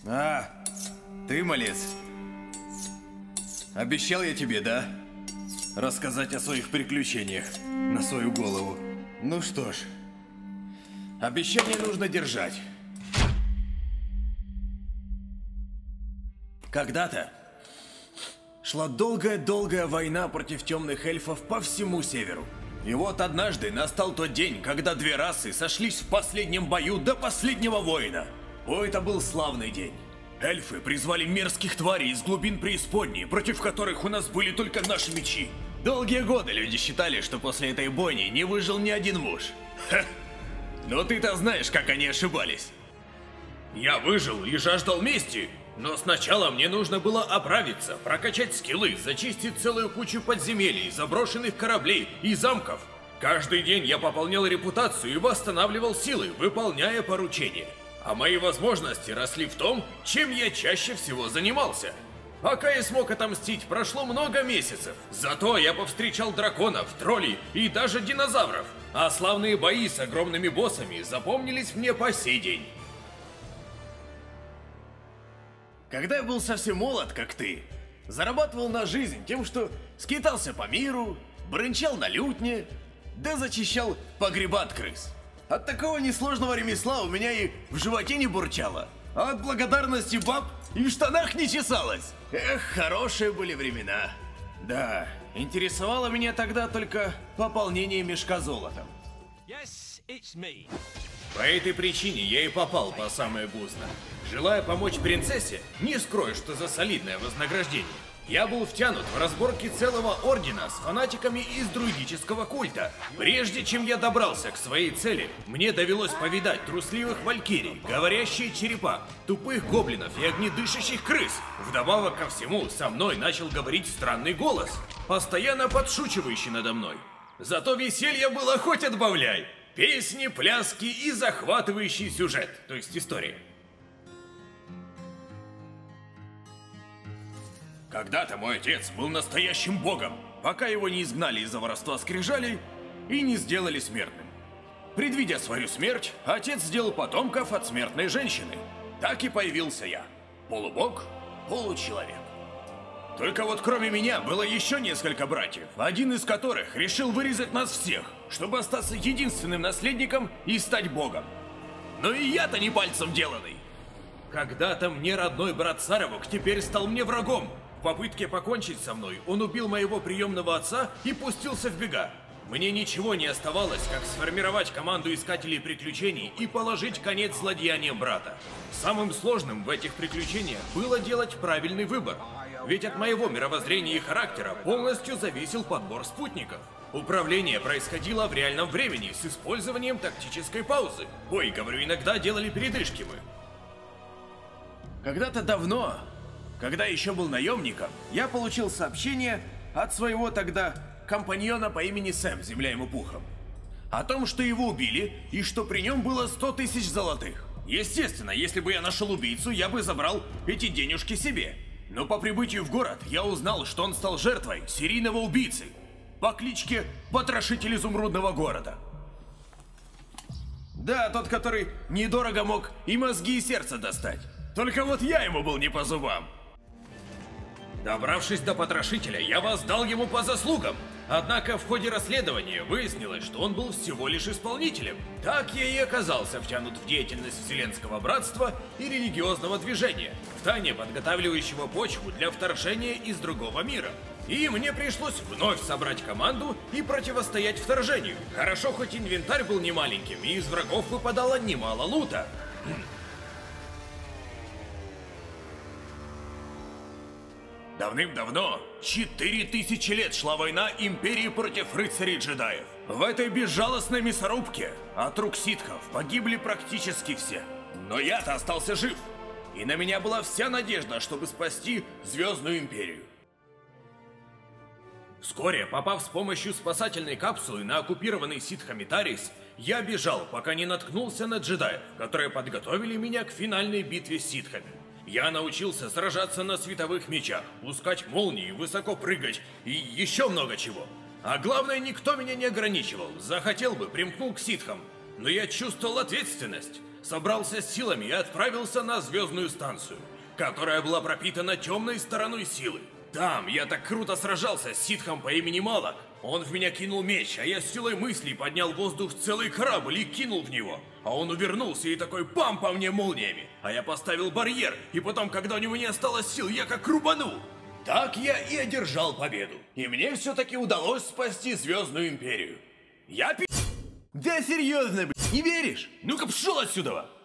А, ты, малец. Обещал я тебе, да? Рассказать о своих приключениях на свою голову. Ну что ж, обещание нужно держать. Когда-то шла долгая-долгая война против темных эльфов по всему северу. И вот однажды настал тот день, когда две расы сошлись в последнем бою до последнего воина. О, это был славный день. Эльфы призвали мерзких тварей из глубин преисподней, против которых у нас были только наши мечи. Долгие годы люди считали, что после этой бойни не выжил ни один муж. Ха! Но ты-то знаешь, как они ошибались. Я выжил и жаждал мести, но сначала мне нужно было оправиться, прокачать скиллы, зачистить целую кучу подземелий, заброшенных кораблей и замков. Каждый день я пополнял репутацию и восстанавливал силы, выполняя поручения. А мои возможности росли в том, чем я чаще всего занимался. Пока я смог отомстить, прошло много месяцев. Зато я повстречал драконов, троллей и даже динозавров. А славные бои с огромными боссами запомнились мне по сей день. Когда я был совсем молод, как ты, зарабатывал на жизнь тем, что скитался по миру, бренчал на лютне, да зачищал погреба от крыс. От такого несложного ремесла у меня и в животе не бурчало, а от благодарности баб и в штанах не чесалось. Эх, хорошие были времена. Да, интересовало меня тогда только пополнение мешка золотом. Yes, it's me. По этой причине я и попал по самое гузно. Желая помочь принцессе, не скрою, что за солидное вознаграждение. Я был втянут в разборки целого ордена с фанатиками из друидического культа. Прежде чем я добрался к своей цели, мне довелось повидать трусливых валькирий, говорящие черепа, тупых гоблинов и огнедышащих крыс. Вдобавок ко всему, со мной начал говорить странный голос, постоянно подшучивающий надо мной. Зато веселья было хоть отбавляй. Песни, пляски и захватывающий сюжет, то есть история. Когда-то мой отец был настоящим богом, пока его не изгнали из-за воровства скрижалей и не сделали смертным. Предвидя свою смерть, отец сделал потомков от смертной женщины. Так и появился я. Полубог, получеловек. Только вот кроме меня было еще несколько братьев, один из которых решил вырезать нас всех, чтобы остаться единственным наследником и стать богом. Но и я-то не пальцем деланный. Когда-то мне родной брат Саровок теперь стал мне врагом. В попытке покончить со мной он убил моего приемного отца и пустился в бега. Мне ничего не оставалось, как сформировать команду искателей приключений и положить конец злодеяниям брата. Самым сложным в этих приключениях было делать правильный выбор. Ведь от моего мировоззрения и характера полностью зависел подбор спутников. Управление происходило в реальном времени с использованием тактической паузы. Ой, говорю, иногда делали передышки мы. Когда-то давно, когда еще был наемником, я получил сообщение от своего тогда компаньона по имени Сэм, земля ему пухом, о том, что его убили и что при нем было 100 тысяч золотых. Естественно, если бы я нашел убийцу, я бы забрал эти денежки себе. Но по прибытию в город я узнал, что он стал жертвой серийного убийцы по кличке Потрошитель Изумрудного города. Да, тот, который недорого мог и мозги, и сердце достать. Только вот я ему был не по зубам. Добравшись до Потрошителя, я воздал ему по заслугам. Однако в ходе расследования выяснилось, что он был всего лишь исполнителем. Так я и оказался втянут в деятельность Вселенского Братства и религиозного движения, втайне подготавливающего почву для вторжения из другого мира. И мне пришлось вновь собрать команду и противостоять вторжению. Хорошо, хоть инвентарь был немаленьким, и из врагов выпадало немало лута. Давным-давно, 4000 лет шла война Империи против рыцарей-джедаев. В этой безжалостной мясорубке от рук ситхов погибли практически все. Но я-то остался жив, и на меня была вся надежда, чтобы спасти Звездную Империю. Вскоре, попав с помощью спасательной капсулы на оккупированный ситхами Тарис, я бежал, пока не наткнулся на джедаев, которые подготовили меня к финальной битве с ситхами. Я научился сражаться на световых мечах, пускать молнии, высоко прыгать и еще много чего. А главное, никто меня не ограничивал. Захотел бы, примкнул к ситхам. Но я чувствовал ответственность. собрался с силами и отправился на звездную станцию, которая была пропитана темной стороной силы. Там я так круто сражался с ситхом по имени Малак. Он в меня кинул меч, а я с силой мыслей поднял в воздух целый корабль и кинул в него. А он увернулся и такой пам по мне молниями. А я поставил барьер, и потом, когда у него не осталось сил, я как рубанул. Так я и одержал победу. И мне все-таки удалось спасти Звездную Империю. Я Да серьезно, блядь, не веришь? Ну-ка пшел отсюда!